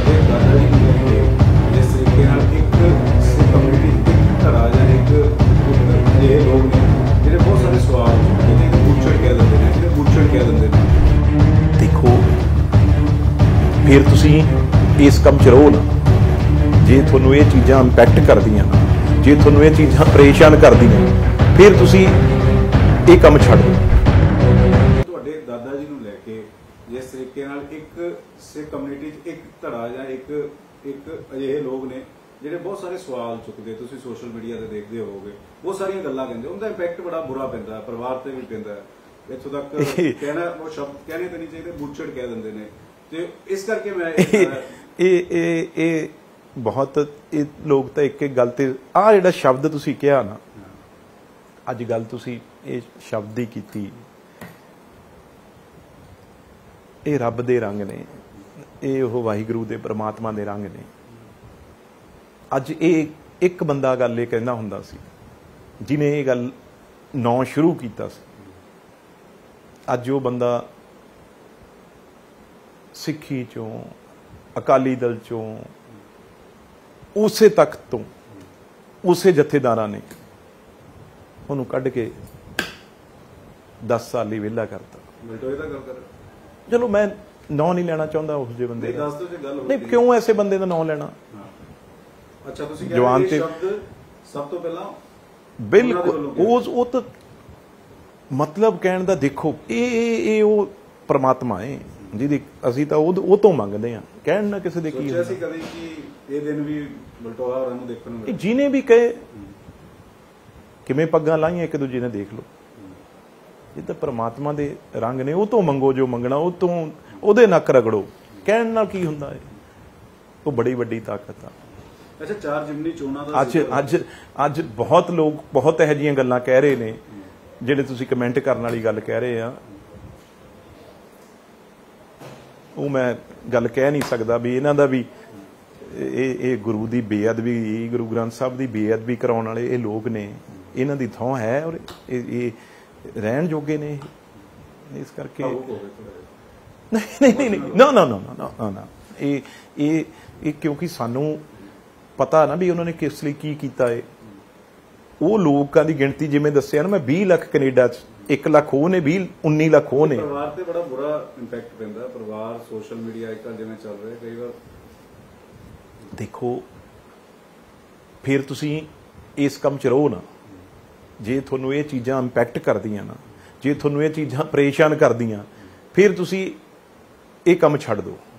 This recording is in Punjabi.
ਤੁਹਾਡੇ ਦਾਦਾ ਜੀ ਨੂੰ ਲੈ ਕੇ ਜਿਸ ਤਰੀਕੇ ਨਾਲ ਇੱਕ ਸਿੱਖ ਕਮਿਊਨਿਟੀ ਇੱਕ ਧੜਾ ਜਾਂ ਇੱਕ ਅਜਿਹੇ ਲੋਕ ਨੇ ਜਿਹੜੇ ਬਹੁਤ ਸਾਰੇ ਸਵਾਲ ਜਿਹਨੇ ਪੁੱਛੜ ਕਹਿ ਦਿੰਦੇ ਨੇ, ਜਿਹੜੇ ਪੁੱਛੜ ਕਹਿ ਦਿੰਦੇ ਨੇ। ਦੇਖੋ, ਫਿਰ ਤੁਸੀਂ ਇਸ ਕੰਮ 'ਚ ਰਹੋ ਨਾ। ਜੇ ਤੁਹਾਨੂੰ ਇਹ ਚੀਜ਼ਾਂ ਇੰਪੈਕਟ ਕਰਦੀਆਂ, ਜੇ ਤੁਹਾਨੂੰ ਇਹ ਚੀਜ਼ਾਂ ਪਰੇਸ਼ਾਨ ਕਰਦੀਆਂ, ਫਿਰ ਤੁਸੀਂ ਇਹ ਕੰਮ ਛੱਡ ਦਿਓ। ਤੁਹਾਡੇ ਦਾਦਾ ਜੀ ਨੂੰ ਲੈ ਕੇ ਜਿਸ ਤਰੀਕੇ ਨਾਲ ਇੱਕ ਸਿੱਖ ਕਮਿਊਨਿਟੀ 'ਚ ਇੱਕ ਧੜਾ ਜਾਂ ਇੱਕ ਅਜਿਹੇ ਲੋਕ ਨੇ ਜਿਹੜੇ ਬਹੁਤ ਸਾਰੇ ਸਵਾਲ ਚੁੱਕਦੇ, ਤੁਸੀਂ ਸੋਸ਼ਲ ਮੀਡੀਆ ਤੇ ਦੇਖਦੇ ਹੋਵੋਗੇ, ਬਹੁਤ ਸਾਰੀਆਂ ਗੱਲਾਂ ਕਹਿੰਦੇ, ਉਹਦਾ ਇੰਪੈਕਟ ਬੜਾ ਬੁਰਾ ਪੈਂਦਾ, ਪਰਿਵਾਰ ਤੇ ਵੀ ਪੈਂਦਾ। ਇੱਥੋਂ ਤੱਕ ਕਹਿਣਾ, ਉਹ ਸ਼ਬਦ ਕਹਿਣੇ ਤਾਂ ਨਹੀਂ ਚਾਹੀਦੇ, ਬੁੱਚੜ ਕਹਿ ਦਿੰਦੇ ਨੇ। ਤੇ ਇਸ ਕਰਕੇ ਮੈਂ ਇਹ ਬਹੁਤ ਇਹ ਲੋਕ ਤਾਂ ਇੱਕ ਗੱਲ ਤੇ ਆਹ ਜਿਹੜਾ ਸ਼ਬਦ ਤੁਸੀਂ ਕਿਹਾ ਨਾ, ਅੱਜ ਗੱਲ ਤੁਸੀਂ ਇਹ ਸ਼ਬਦ ਦੀ ਕੀਤੀ, ਇਹ ਰੱਬ ਦੇ ਰੰਗ ਨੇ, ਇਹ ਉਹ ਵਾਹਿਗੁਰੂ ਦੇ ਪ੍ਰਮਾਤਮਾ ਦੇ ਰੰਗ ਨੇ। ਅੱਜ ਇਹ ਇੱਕ ਬੰਦਾ ਗੱਲ ਇਹ ਕਹਿੰਦਾ ਹੁੰਦਾ ਸੀ, ਜਿਹਨੇ ਇਹ ਗੱਲ ਨਾਂ ਸ਼ੁਰੂ ਕੀਤਾ ਸੀ। ਅੱਜ ਉਹ ਬੰਦਾ ਸਿੱਖੀ ਚੋਂ, ਅਕਾਲੀ ਦਲ ਚੋਂ, ਉਸੇ ਤਖਤ ਤੋਂ, ਉਸੇ ਜਥੇਦਾਰਾਂ ਨੇ ਉਹਨੂੰ ਕੱਢ ਕੇ 10 ਸਾਲ ਲਈ ਵਿਹਲਾ ਕਰਤਾ। ਚਲੋ ਮੈਂ ਨਾਂ ਨਹੀਂ ਲੈਣਾ ਚਾਹੁੰਦਾ ਉਸ ਜਿਹੇ ਬੰਦੇ ਦਾ, ਨਹੀਂ ਕਿਉਂ ਐਸੇ ਬੰਦੇ ਦਾ ਨਾਂ ਲੈਣਾ। ਅੱਛਾ, ਤੁਸੀਂ ਜਵਾਨ ਤੇ ਸਭ ਤੋਂ ਪਹਿਲਾਂ ਬਿਲਕੁਲ ਉਹ ਤਾਂ ਮਤਲਬ ਕਹਿਣ ਦਾ, ਦੇਖੋ ਇਹ ਉਹ ਪ੍ਰਮਾਤਮਾ ਹੈ ਜਿਹਦੀ ਅਸੀਂ ਤਾਂ ਉਹ ਤੋਂ ਮੰਗਦੇ ਹਾਂ। ਕਹਿਣ ਨਾ ਕਿਸੇ ਦੇ ਕੀ ਸੀ ਕਦੇ ਕਿ ਇਹ ਦਿਨ ਵੀ ਬਲਟੋਆ ਹੋਰਾਂ ਨੂੰ ਦੇਖਣ ਨੂੰ, ਜਿਹਨੇ ਵੀ ਕਹੇ ਕਿਵੇਂ ਪੱਗਾਂ ਲਾਈਆਂ ਇੱਕ ਦੂਜੇ ਨੇ, ਦੇਖ ਲਓ। ਇਹ ਤਾਂ ਪ੍ਰਮਾਤਮਾ ਦੇ ਰੰਗ ਨੇ, ਉਹ ਤੋਂ ਮੰਗੋ ਜੋ ਮੰਗਣਾ, ਉਹ ਤੋਂ ਉਹਦੇ ਨੱਕ ਰਗੜੋ। ਕਹਿਣ ਨਾਲ ਕੀ ਹੁੰਦਾ ਹੈ, ਉਹ ਬੜੀ ਵੱਡੀ ਤਾਕਤ ਆ। ਅੱਛਾ, 4 ਜਿਮਨੀ ਚੋਣਾਂ ਦਾ ਅੱਜ ਬਹੁਤ ਲੋਕ ਬਹੁਤ ਇਹੋ ਜਿਹੀਆਂ ਗੱਲਾਂ ਕਹਿ ਰਹੇ ਨੇ, ਜਿਹੜੇ ਤੁਸੀਂ ਕਮੈਂਟ ਕਰਨ ਵਾਲੀ ਗੱਲ ਕਹਿ ਰਹੇ ਆ, ਉਹ ਮੈਂ ਗੱਲ ਕਹਿ ਨਹੀਂ ਸਕਦਾ ਵੀ ਇਹਨਾਂ ਦਾ ਵੀ ਇਹ ਗੁਰੂ ਦੀ ਬੇਅਦਬੀ, ਗੁਰੂ ਗ੍ਰੰਥ ਸਾਹਿਬ ਦੀ ਬੇਅਦਬੀ ਕਰਾਉਣ ਵਾਲੇ ਇਹ ਲੋਕ ਨੇ, ਇਹਨਾਂ ਦੀ ਥਾਂ ਹੈ ਔਰ ਇਹ ਰਹਿਣ ਜੋਗੇ ਨੇ। ਇਸ ਕਰਕੇ ਨਹੀਂ ਨਾ ਇਹ ਕਿਉਂਕਿ ਸਾਨੂੰ ਪਤਾ ਨਾ ਵੀ ਉਹਨਾਂ ਨੇ ਕਿਸ ਲਈ ਕੀ ਕੀਤਾ ਹੈ। ਉਹ ਲੋਕਾਂ ਦੀ ਗਿਣਤੀ ਜਿਵੇਂ ਦੱਸਿਆ ਨਾ ਮੈਂ, 20 ਲੱਖ ਕੈਨੇਡਾ 'ਚ, 1 ਲੱਖ ਉਹ ਨੇ, 19 ਲੱਖ ਉਹ ਨੇ। ਪਰਿਵਾਰ ਤੇ ਬੜਾ ਬੁਰਾ ਇੰਪੈਕਟ ਪੈਂਦਾ। ਪਰਿਵਾਰ, ਸੋਸ਼ਲ ਮੀਡੀਆ ਅੱਜ ਕੱਲ੍ਹ ਜਿਵੇਂ ਚੱਲ ਰਿਹਾ, ਕਈ ਵਾਰ ਦੇਖੋ, ਫਿਰ ਤੁਸੀਂ ਇਸ ਕੰਮ 'ਚ ਰਹੋ ਨਾ। ਜੇ ਤੁਹਾਨੂੰ ਇਹ ਚੀਜ਼ਾਂ ਇੰਪੈਕਟ ਕਰਦੀਆਂ ਨਾ, ਜੇ ਤੁਹਾਨੂੰ ਇਹ ਚੀਜ਼ਾਂ ਪਰੇਸ਼ਾਨ ਕਰਦੀਆਂ, ਫਿਰ ਤੁਸੀਂ ਇਹ ਕੰਮ ਛੱਡ ਦਿਓ।